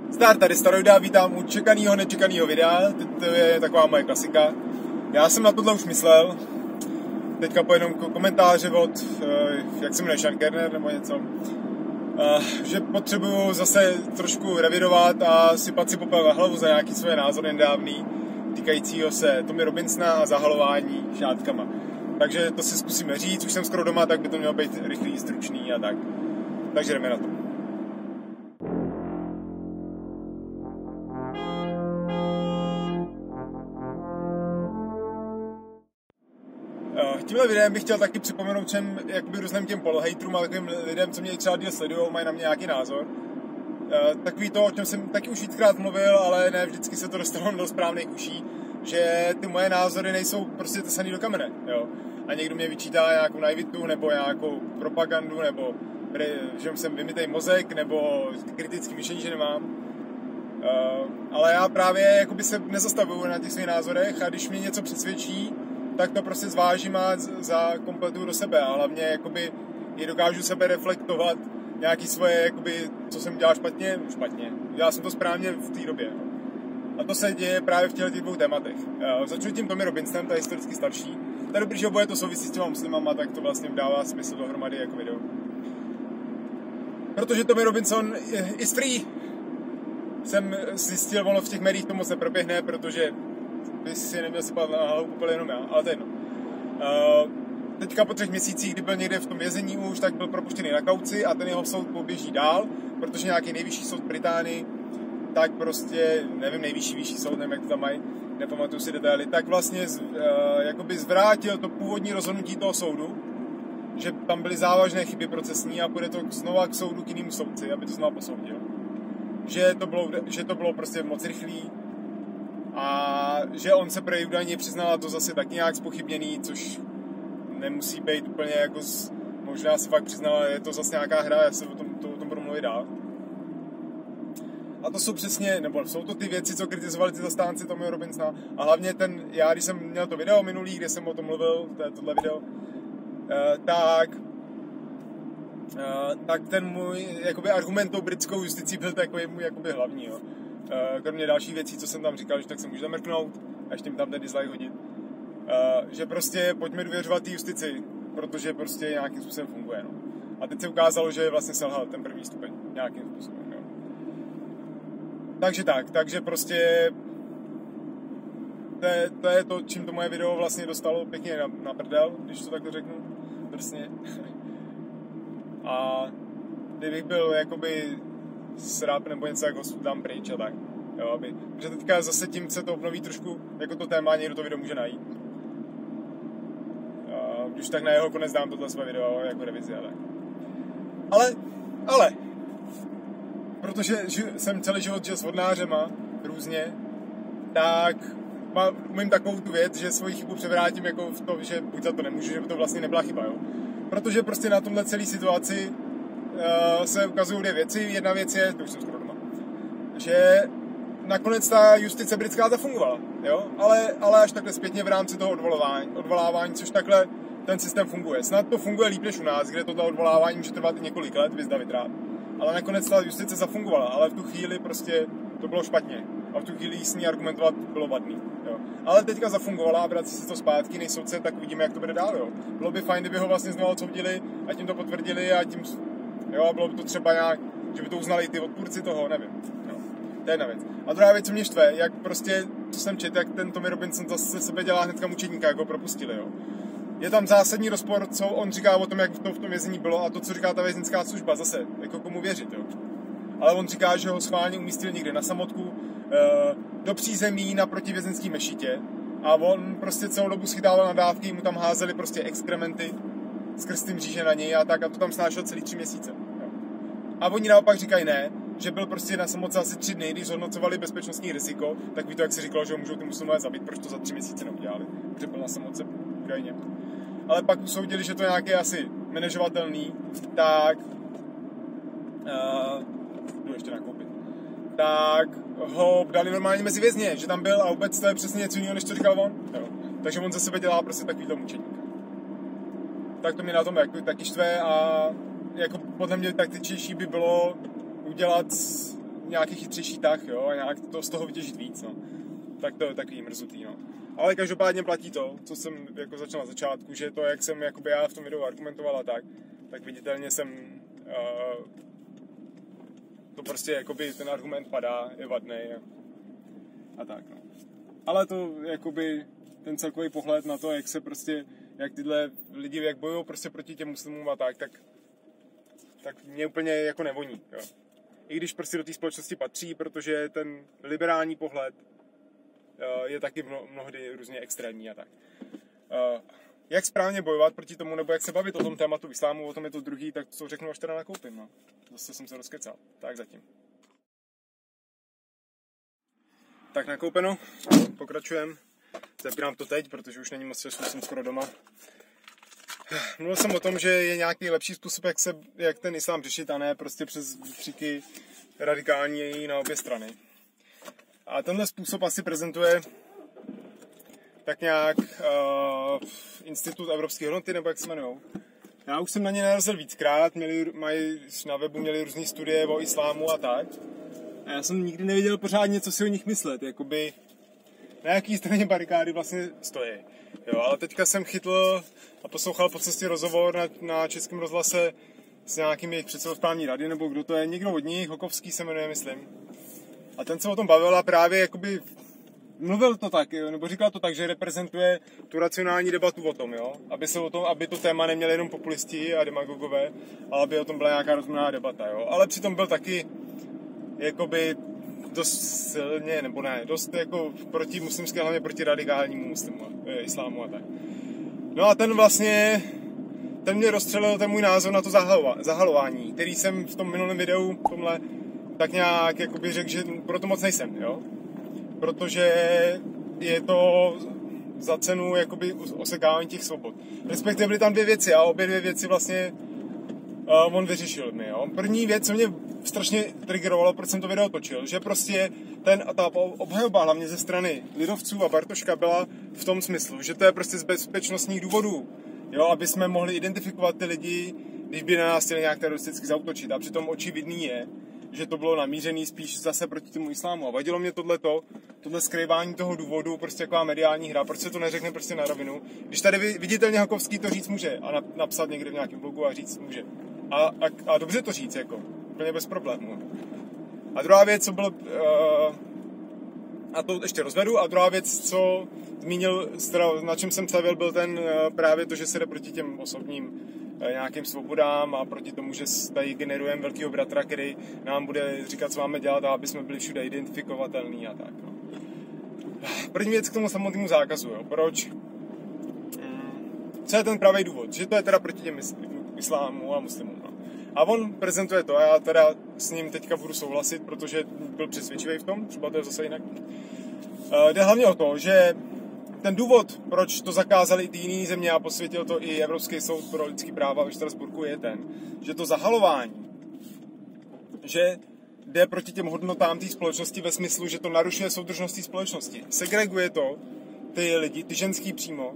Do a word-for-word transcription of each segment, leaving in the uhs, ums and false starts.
Zdar, tady Staroida, vítám u čekanýho, nečekanýho videa, to je taková moje klasika. Já jsem na tohle už myslel, teďka po jenom komentáře od, jak se jmenuje, Sean Kerner nebo něco, že potřebuju zase trošku revidovat a sypat si popel na hlavu za nějaký své názory nedávný, týkajícího se Tommy Robinsona a zahalování šátkama. Takže to si zkusíme říct, už jsem skoro doma, tak by to mělo být rychlý, stručný a tak. Takže jdeme na to. Tímhle videem bych chtěl taky připomenout všem jakoby různým těm polhejtrům a takovým lidem, co mě třeba díl sledujou, mají na mě nějaký názor. Takový to, o čem jsem taky už víckrát mluvil, ale ne vždycky se to dostalo do správných uší, že ty moje názory nejsou prostě tesaný do kamene, jo. A někdo mě vyčítá nějakou naivitu, nebo nějakou propagandu, nebo že jsem vymytej mozek, nebo kritický myšlení, že nemám. Ale já právě jakoby se nezastavuju na těch svých názorech a když mě něco přesvědčí, tak to prostě zvážím a zakompletuju do sebe a hlavně jakoby i dokážu sebe reflektovat nějaký svoje, jakoby, co jsem dělal špatně, špatně. Dělal jsem to správně v té době. A to se děje právě v těch dvou tématech. Začnu tím Tommy Robinsonem, ta je historicky starší. To je dobrý, že oboje to souvisí s těma muslimama, tak to vlastně dává smysl dohromady jako video. Protože Tommy Robinson is free. Jsem zjistil, ono v těch médiích to moc neproběhne, protože by si neměl sypat na hlavu úplně jenom já, ale to je jedno. Uh, teďka po třech měsících, kdy byl někde v tom vězení už, tak byl propuštěný na kauci a ten jeho soud poběží dál, protože nějaký nejvyšší soud Británii, tak prostě, nevím, nejvyšší vyšší soud, nevím, jak to tam mají, nepamatuju si detaily, tak vlastně uh, jakoby zvrátil to původní rozhodnutí toho soudu, že tam byly závažné chyby procesní a půjde to znova k soudu k jinému soudci, aby to znova posoudil. Že to bylo, že to bylo prostě moc rychlý, a že on se prej údajně přiznal, a to zase tak nějak zpochybněný, což nemusí být úplně jako, z, možná se fakt přiznal, je to zase nějaká hra, já se o tom, to, o tom budu mluvit dál. A to jsou přesně, nebo jsou to ty věci, co kritizovali ty zastánci Tommyho Robinsona. A hlavně ten, já když jsem měl to video minulý, kde jsem o tom mluvil, to je tohle video, eh, tak, eh, tak ten můj jakoby argument tou britskou justicí byl takový můj jakoby hlavní, jo. Kromě dalších věcí, co jsem tam říkal, že tak se můžu zamrknout a ještě mi tam ten dislike hodit. Že prostě pojďme důvěřovat té justici, protože prostě nějakým způsobem funguje. No. A teď se ukázalo, že vlastně selhal ten první stupeň nějakým způsobem. Jo. Takže tak, takže prostě to je, to je to, čím to moje video vlastně dostalo pěkně na, na prdel, když to takhle řeknu, drsně. A kdybych byl jakoby srap nebo něco jako dám pryč a tak. Jo, aby, protože teďka zase tím se to obnoví trošku, jako to téma, někdo to video může najít. Uh, už tak na jeho konec dám tohle své video jako revizi a tak. Ale, ale, protože jsem celý život žil s vodnářema, různě, tak mám, umím takovou tu věc, že svoji chybu převrátím jako v to, že buď za to nemůžu, že by to vlastně nebyla chyba, jo. Protože prostě na tomhle celé situaci Uh, se ukazují dvě věci. Jedna věc je, to už jsem skoro doma, že nakonec ta justice britská zafungovala, jo? Ale, ale až takhle zpětně v rámci toho odvolávání, odvolávání, což takhle ten systém funguje. Snad to funguje líp než u nás, kde tohle odvolávání může trvat i několik let, viz David Rath. Ale nakonec ta justice zafungovala, ale v tu chvíli prostě to bylo špatně. A v tu chvíli s ní argumentovat bylo vadný. Jo. Ale teďka zafungovala a vrací se to zpátky, nejsoudce, tak uvidíme, jak to bude dál. Jo. Bylo by fajn, kdyby ho vlastně znovu odsoudili a tím to potvrdili a tím, jo, a bylo by to třeba nějak, že by to uznali i ty odpůrci toho, nevím. Jo. To je jedna věc. A druhá věc, co mě štve, jak prostě, co jsem četl, jak ten Tommy Robinson zase sebe dělá hnedka mučedníka, jak ho propustili. Jo. Je tam zásadní rozpor, co on říká o tom, jak to v tom vězení bylo a to, co říká ta vězeňská služba, zase, jako komu věřit, jo. Ale on říká, že ho schválně umístil někde na samotku, do přízemí naproti vězeňský mešitě a on prostě celou dobu schytával nadávky, mu tam házeli prostě exkrementy skrz ty mříže na něj a tak a to tam snášel celý tři měsíce. Jo. A oni naopak říkají ne, že byl prostě na samotce asi tři dny, když zhodnocovali bezpečnostní riziko, tak ví to, jak se říkalo, že ho můžou ty muslimové zabít, proč to za tři měsíce neudělali, protože byl na samotce v krajině. Ale pak usoudili, že to je nějaké asi manažovatelný, tak uh, jdu ještě nakoupit, tak ho dali normálně mezi vězně, že tam byl a vůbec to je přesně něco jiného, než to říkal on. Jo. Takže on ze sebe dělá prostě takovýto mučeník. Tak to mě na tom jako, taky štve a jako podle mě taktičnější by bylo udělat nějaký chytřejší tah, jo, a nějak to z toho vytěžit víc, no. Tak to je takový mrzutý, no. Ale každopádně platí to, co jsem jako začal na začátku, že to, jak jsem jakoby já v tom videu argumentoval a tak, tak viditelně jsem uh, to prostě jakoby ten argument padá, je vadnej a, a tak, no. Ale to jakoby ten celkový pohled na to, jak se prostě, jak tyhle lidi, jak bojují prostě proti těm muslimům a tak, tak, tak mě úplně jako nevoní, jo. I když prostě do té společnosti patří, protože ten liberální pohled je taky mnohdy různě extrémní a tak. Jak správně bojovat proti tomu, nebo jak se bavit o tom tématu islámu, o tom je to druhý, tak to řeknu, až teda nakoupím, no. Zase jsem se rozkecal. Tak zatím. Tak nakoupeno, pokračujeme. Zapínám to teď, protože už není moc času, jsem skoro doma. Mluvil jsem o tom, že je nějaký lepší způsob, jak, se, jak ten islám řešit, a ne prostě přes výkřiky radikální na obě strany. A tenhle způsob asi prezentuje tak nějak uh, Institut evropské hodnoty, nebo jak se jmenujou. Já už jsem na ně narazil víckrát, měli, mají, na webu měli různé studie o islámu a tak. A já jsem nikdy nevěděl pořádně, co si o nich myslet, jakoby na jaký straně barikády vlastně stojí. Jo, ale teďka jsem chytl a poslouchal po cestě rozhovor na, na Českém rozhlase s nějakými jejich předsedou správní rady, nebo kdo to je, někdo od nich, Hokovský se jmenuje, myslím. A ten se o tom bavil a právě jakoby mluvil to tak, jo, nebo říkal to tak, že reprezentuje tu racionální debatu o tom, jo, aby se o tom, aby to téma neměli jenom populisti a demagogové, ale aby o tom byla nějaká rozumná debata, jo. Ale přitom byl taky jakoby dost silně, nebo ne, dost jako proti muslimské, hlavně proti radikálnímu muslimu, e, islámu a tak. No a ten vlastně, ten mě rozstřelil ten můj názor na to zahalování, který jsem v tom minulém videu, tomhle, tak nějak jakoby řekl, že proto moc nejsem, jo. Protože je to za cenu jakoby osekávání těch svobod. Respektive byly tam dvě věci a obě dvě věci vlastně uh, on vyřešil mi, jo. První věc, co mě strašně triggerovalo, proč jsem to video točil, že prostě ten, ta obhajoba hlavně ze strany lidovců a Bartoška byla v tom smyslu, že to je prostě z bezpečnostních důvodů, jo, aby jsme mohli identifikovat ty lidi, když by na nás chtěli nějak teroristicky zaútočit. A přitom očividný je, že to bylo namířený spíš zase proti tomu islámu. A vadilo mě tohleto, tohle skrývání toho důvodu, prostě taková mediální hra, proč se to neřekne prostě na rovinu. Když tady viditelně Hakovský to říct může a napsat někde v nějakém blogu a říct může. A, a, a dobře to říct, jako, úplně bez problémů. A druhá věc, co bylo, uh, a to ještě rozvedu, a druhá věc, co zmínil, na čem jsem stavil, byl ten uh, právě to, že se jde proti těm osobním nějakým svobodám a proti tomu, že tady generujeme velkýho bratra, který nám bude říkat, co máme dělat, a aby jsme byli všude identifikovatelní a tak. No. První věc k tomu samotnému zákazu, jo. Proč? Co je ten pravý důvod? Že to je teda proti těm islámu a muslimům. No. A on prezentuje to a já teda s ním teďka budu souhlasit, protože byl přesvědčivý v tom, třeba to je zase jinak. Jde hlavně o to, že ten důvod, proč to zakázali i ty jiné země a posvětil to i Evropský soud pro lidský práva ve Štrasburku, je ten, že to zahalování, že jde proti těm hodnotám té společnosti ve smyslu, že to narušuje soudržnost té společnosti. Segreguje to ty lidi, ty ženský přímo, uh,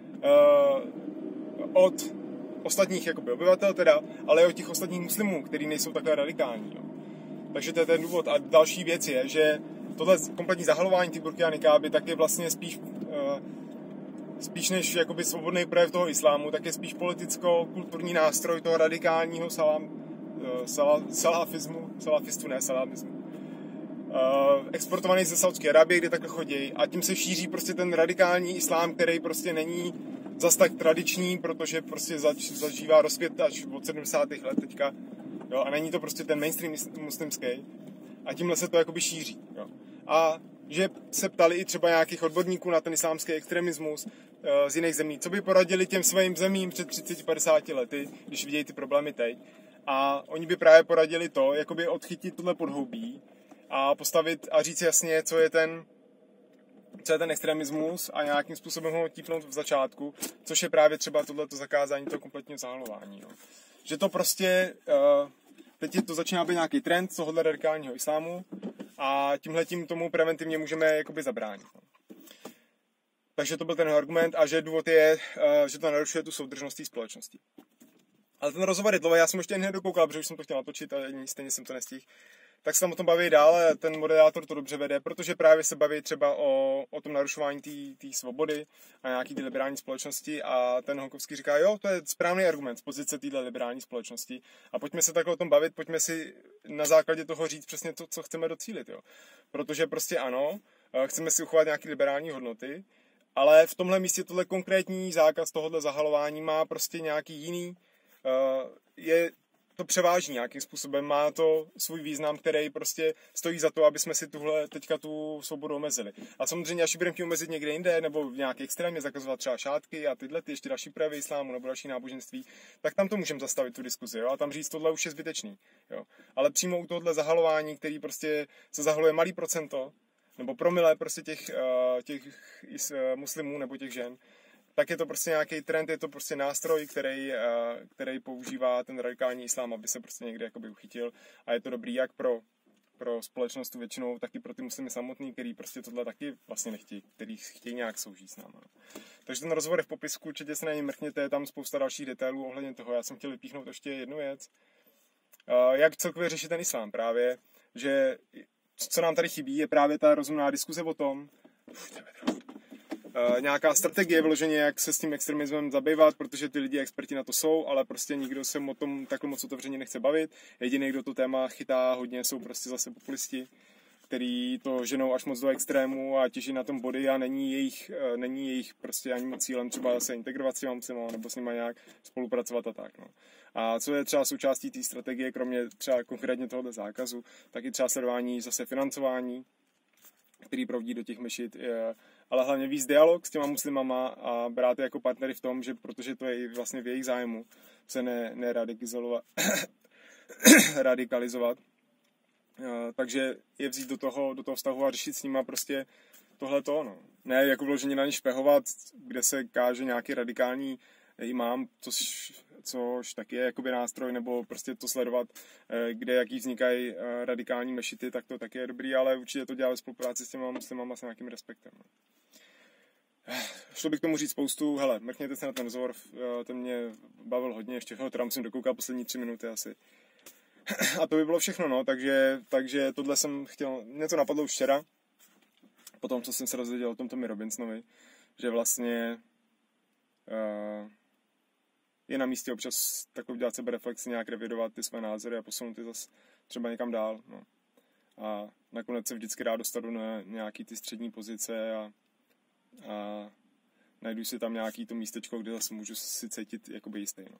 od ostatních jakoby, obyvatel teda, ale i od těch ostatních muslimů, kteří nejsou takhle radikální. Jo. Takže to je ten důvod. A další věc je, že tohle kompletní zahalování ty burky a nikáby tak je vlastně spíš spíš než jakoby svobodný projev toho islámu, tak je spíš politicko-kulturní nástroj toho radikálního salám, sala, salafismu, salafistu, ne salamismu, uh, exportovaný ze Saudské Arábie, kde takhle chodí, a tím se šíří prostě ten radikální islám, který prostě není zas tak tradiční, protože prostě zač, zažívá rozkvět až od sedmdesátých let teďka, jo, a není to prostě ten mainstream muslimský, a tímhle se to jakoby šíří, jo. A že se ptali i třeba nějakých odborníků na ten islámský extremismus e, z jiných zemí, co by poradili těm svým zemím před třiceti padesáti lety, když vidějí ty problémy teď. A oni by právě poradili to, jakoby odchytit tohle podhoubí a postavit a říct jasně, co je ten, co je ten extremismus a nějakým způsobem ho típnout v začátku, což je právě třeba tohleto zakázání toho kompletního zahalování. No. Že to prostě, e, teď to začíná být nějaký trend tohohle radikálního islámu, a tímhletím tomu preventivně můžeme jakoby zabránit. Takže to byl ten argument, a že důvod je, že to narušuje tu soudržnost té společnosti. Ale ten rozhovor je dlouhý, já jsem ještě hned dokoukal, protože už jsem to chtěl natočit, ale stejně jsem to nestihl. tak se tam o tom baví dál a ten moderátor to dobře vede, protože právě se baví třeba o, o tom narušování té svobody a nějaký ty liberální společnosti a ten Honkovský říká, jo, to je správný argument z pozice téhle liberální společnosti a pojďme se takhle o tom bavit, pojďme si na základě toho říct přesně to, co chceme docílit, jo. Protože prostě ano, chceme si uchovat nějaké liberální hodnoty, ale v tomhle místě tohle konkrétní zákaz tohohle zahalování má prostě nějaký jiný, je to převáží nějakým způsobem, má to svůj význam, který prostě stojí za to, aby jsme si tuhle teďka tu svobodu omezili. A samozřejmě, až budeme chtít omezit někde jinde, nebo v nějaké extrémně zakazovat třeba šátky a tyhle, ty ještě další projevy islámu nebo další náboženství, tak tam to můžeme zastavit tu diskuzi, jo? A tam říct, tohle už je zbytečný. Jo? Ale přímo u tohohle zahalování, který prostě se zahaluje malý procento, nebo promile prostě těch, těch muslimů nebo těch žen, tak je to prostě nějaký trend, je to prostě nástroj, který, který používá ten radikální islám, aby se prostě někde jakoby uchytil a je to dobrý jak pro, pro společnost tu většinou, tak i pro ty muslimy samotný, který prostě tohle taky vlastně nechtějí, který chtějí nějak soužít s náma. Takže ten rozhovor je v popisku, určitě se na něj mrkněte, je tam spousta dalších detailů ohledně toho. Já jsem chtěl vypíchnout ještě jednu věc. Jak celkově řešit ten islám právě, že co nám tady chybí, je právě ta rozumná diskuze o tom, Uh, nějaká strategie vyloženě, jak se s tím extremismem zabývat, protože ty lidi experti na to jsou, ale prostě nikdo se o tom takhle moc otevřeně nechce bavit. Jediný, kdo to téma chytá hodně, jsou prostě zase populisti, který to ženou až moc do extrému a těží na tom body a není jejich, uh, není jejich prostě ani moc cílem třeba se integrovat s těma muslimama nebo s nima nějak spolupracovat a tak. No. A co je třeba součástí té strategie, kromě třeba konkrétně tohoto zákazu, tak i třeba sledování zase financování, který proudí do těch mešit, je, ale hlavně víc dialog s těma muslimama a brát je jako partnery v tom, že protože to je vlastně v jejich zájmu se ne, neradikalizovat, radikalizovat. Takže je vzít do toho, do toho vztahu a řešit s nima prostě tohleto, no. Ne jako vloženě na ně špehovat, kde se káže nějaký radikální imám, což, což taky je jakoby nástroj, nebo prostě to sledovat, kde jaký vznikají radikální mešity, tak to taky je dobrý, ale určitě to dělá ve spolupráci s těma muslimama s nějakým respektem. Šlo by k tomu říct spoustu, hele, mrkněte se na ten rozhovor, ten mě bavil hodně, ještě ho teda musím dokoukat poslední tři minuty asi. A to by bylo všechno, no, takže, takže tohle jsem chtěl, mě to napadlo už včera, potom, co jsem se dozvěděl o tom Tommy Robinsonovi, že vlastně uh, je na místě občas takovou dělat sebereflexi, nějak revidovat ty své názory a posunout ty zase třeba někam dál, no. A nakonec se vždycky rád dostanu na nějaký ty střední pozice a, a najdu si tam nějaký to místečko, kde zase můžu si cítit jakoby jistý, no.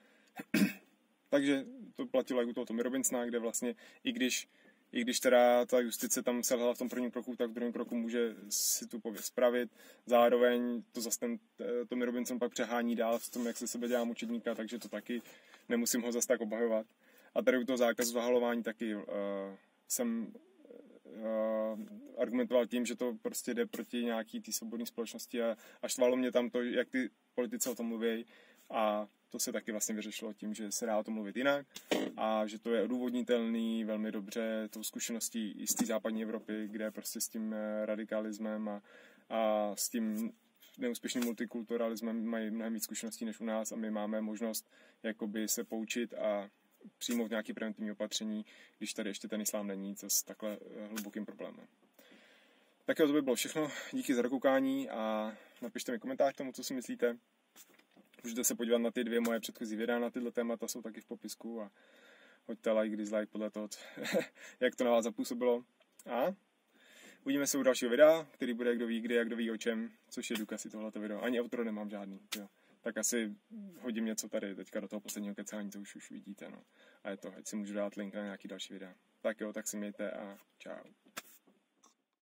Takže to platilo jak u toho Tommy Robinsona, kde vlastně, i když, i když teda ta justice tam selhala v tom prvním kroku, tak v druhém kroku může si tu pověst spravit. Zároveň to zase ten Tommy Robinson pak přehání dál v tom, jak se sebe dělá mučedníka, takže to taky nemusím ho zase tak obhajovat. A tady u toho zákazu zahalování taky uh, jsem uh, argumentoval tím, že to prostě jde proti nějaký té svobodné společnosti a, a štvalo mě tam to, jak ty politici o tom mluví. A to se taky vlastně vyřešilo tím, že se dá o tom mluvit jinak a že to je odůvodnitelný velmi dobře tou zkušeností i z té západní Evropy, kde prostě s tím radikalismem a, a s tím neúspěšným multikulturalismem mají mnohem víc zkušeností než u nás a my máme možnost jakoby se poučit a přijmout nějaké preventivní opatření, když tady ještě ten islám není, co s takhle hlubokým problémem. Tak jo, to by bylo všechno. Díky za dokoukání a napište mi komentář k tomu, co si myslíte. Můžete se podívat na ty dvě moje předchozí videa na tyhle témata, jsou taky v popisku a hoďte like, dislike podle toho, jak to na vás zapůsobilo. A uvidíme se u dalšího videa, který bude kdo ví kdy a kdo ví o čem, což je důkaz i tohleto video. Ani outro nemám žádný, jo. Tak asi hodím něco tady teďka do toho posledního kecání, to už, už vidíte, no. A je to, ať si můžu dát link na nějaký další videa. Tak jo, tak si mějte a čau.